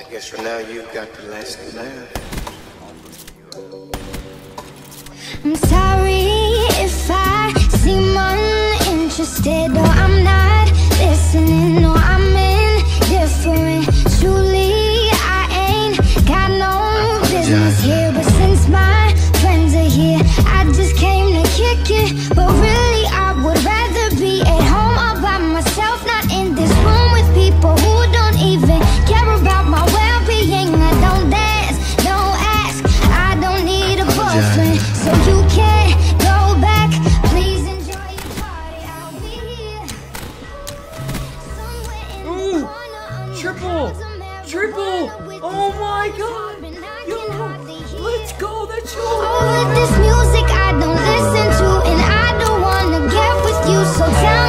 Guess for now you've got the last laugh. I'm sorry if I seem uninterested, or I'm not listening, or I'm indifferent. Truly, I ain't got no business here, but since my friends are here, I just came to kick it. But really, I would rather be at home all by myself, not in this room with people who don't even care about my well-being. I don't dance, don't ask, I don't need a boyfriend, so you can't go back. Please enjoy your party, I'll be here somewhere in the corner. Triple! Oh my god! Yo, let's go, that's yours! All of this music I don't listen to, and I don't wanna get with you, so tell